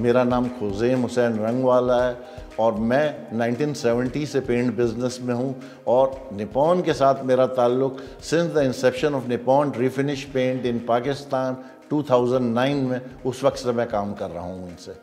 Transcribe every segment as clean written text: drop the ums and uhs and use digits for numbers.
मेरा नाम खुज़ैम हुसैन रंगवाला है और मैं 1970 से पेंट बिज़नेस में हूँ और निपॉन के साथ मेरा ताल्लुक़ since the inception of Nippon refinish paint in Pakistan 2009 में उस वक्त से मैं काम कर रहा हूँ उनसे।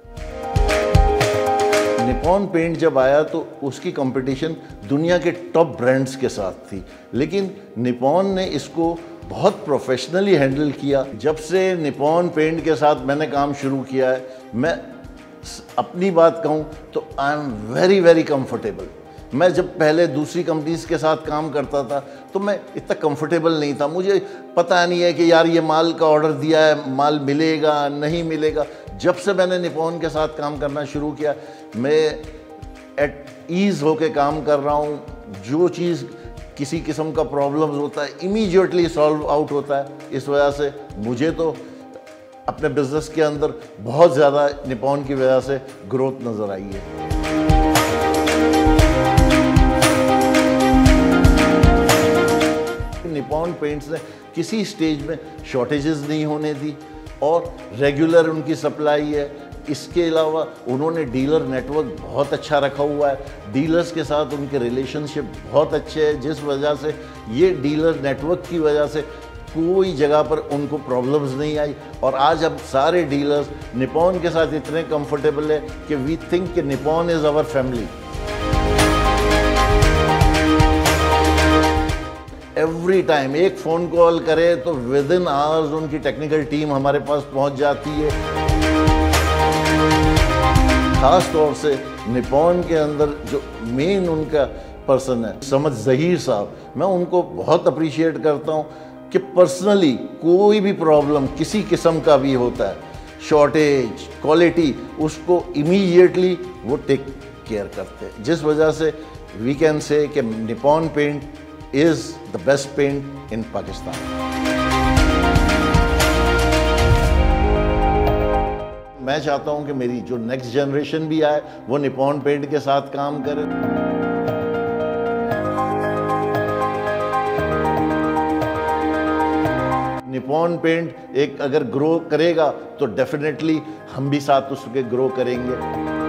निपॉन पेंट जब आया तो उसकी कंपटीशन दुनिया के टॉप ब्रांड्स के साथ थी, लेकिन निपॉन ने इसको बहुत प्रोफेशनली हैंडल किया। जब से निपॉन पेंट के साथ मैंने काम शुरू किया है, मैं अपनी बात कहूँ तो I am very very comfortable. मैं जब पहले दूसरी कंपनीज के साथ काम करता था तो मैं इतना कंफर्टेबल नहीं था, मुझे पता नहीं है कि यार ये माल का ऑर्डर दिया है, माल मिलेगा नहीं मिलेगा। जब से मैंने निपॉन के साथ काम करना शुरू किया, मैं एट ईज़ होके काम कर रहा हूँ। जो चीज़ किसी किस्म का प्रॉब्लम्स होता है इमीडिएटली सॉल्व आउट होता है। इस वजह से मुझे तो अपने बिज़नेस के अंदर बहुत ज़्यादा निपॉन की वजह से ग्रोथ नज़र आई है। निपॉन पेंट्स ने किसी स्टेज में शॉर्टेजेस नहीं होने दी और रेगुलर उनकी सप्लाई है। इसके अलावा उन्होंने डीलर नेटवर्क बहुत अच्छा रखा हुआ है, डीलर्स के साथ उनके रिलेशनशिप बहुत अच्छे हैं, जिस वजह से ये डीलर नेटवर्क की वजह से कोई जगह पर उनको प्रॉब्लम्स नहीं आई। और आज अब सारे डीलर्स निपॉन के साथ इतने कंफर्टेबल है कि वी थिंक कि Nippon is our family. Every time एक फ़ोन कॉल करे तो विद इन आवर्स उनकी टेक्निकल टीम हमारे पास पहुंच जाती है। ख़ास तौर से निपॉन के अंदर जो मेन उनका पर्सन है समझ ज़हीर साहब, मैं उनको बहुत अप्रिशिएट करता हूँ कि पर्सनली कोई भी प्रॉब्लम किसी किस्म का भी होता है, शॉर्टेज क्वालिटी, उसको इमीडिएटली वो टेक केयर करते हैं, जिस वजह से वी कैन से कि Nippon paint is the best paint in Pakistan. मैं चाहता हूं कि मेरी जो नेक्स्ट जनरेशन भी आए वो निपॉन पेंट के साथ काम करे। निपॉन पेंट एक अगर ग्रो करेगा तो डेफिनेटली हम भी साथ उसके ग्रो करेंगे।